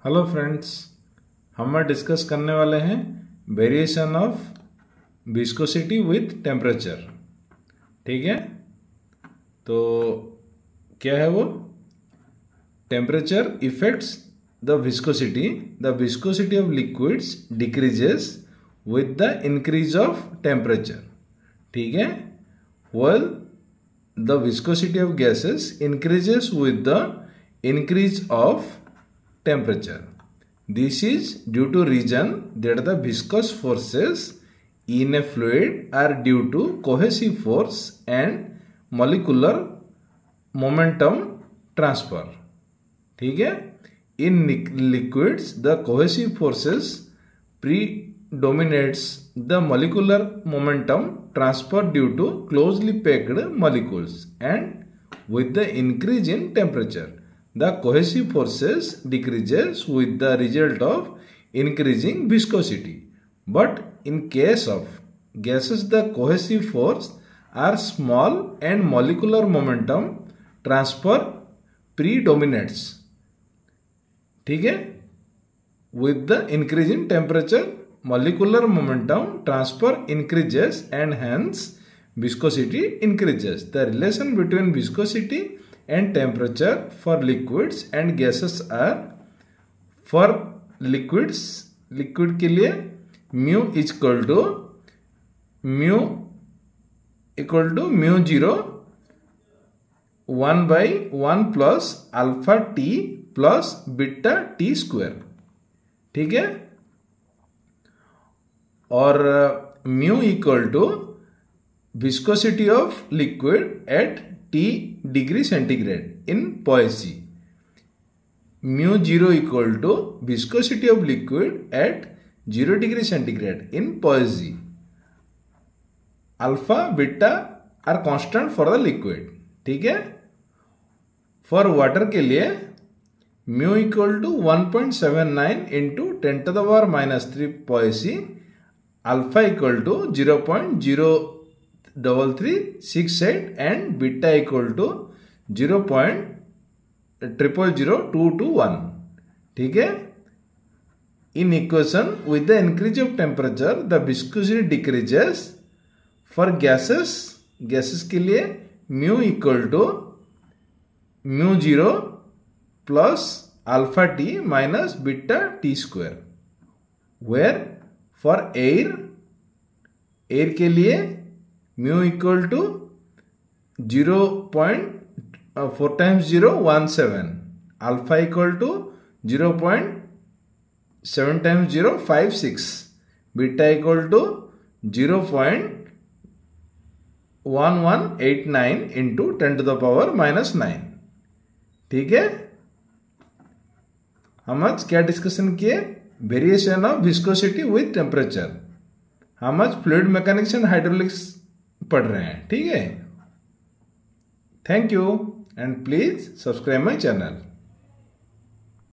Hello friends, हम discuss करने वाले हैं variation of viscosity with temperature. ठीक है, तो क्या है वो? Temperature effects the viscosity of liquids decreases with the increase of temperature. ठीक है, well the viscosity of gases increases with the increase of temperature. This is due to reason that the viscous forces in a fluid are due to cohesive force and molecular momentum transfer. ठीक है, in liquids the cohesive forces predominates the molecular momentum transfer due to closely packed molecules, and with the increase in temperature the cohesive forces decreases with the result of increasing viscosity. But in case of gases the cohesive force are small and molecular momentum transfer predominates. ठीक है, with the increase in temperature molecular momentum transfer increases and hence viscosity increases. The relation between viscosity and temperature for liquids and gases are: for liquids, liquid के लिए mu equal to mu 0 1 by 1 plus alpha t plus beta t square. ठीक है, और mu equal to viscosity of liquid at T degree centigrade in Poissy. Mu 0 equal to viscosity of liquid at 0 degree centigrade in Poissy. Alpha, beta are constant for the liquid. ठीक है, for water के लिए mu equal to 1.79 into 10 to the power minus 3 Poissy. Alpha equal to 0.03368 and beta equal to 0.000221. ठीक है, in equation with the increase of temperature the viscosity decreases. for gases के लिए mu equal to mu 0 plus alpha t minus beta t square, where for air के लिए mu equal to 0.4 times 0 17, alpha equal to 0.7 times 0 56, beta equal to 0.1189 into 10 to the power minus 9. ठीक है, हम आज क्या discussion किए? Variation of viscosity with temperature. हम आज फ्लूइड मैकेनिक्स एंड हाइड्रोलिक्स पढ़ रहे हैं। ठीक है, thank you and please subscribe my channel.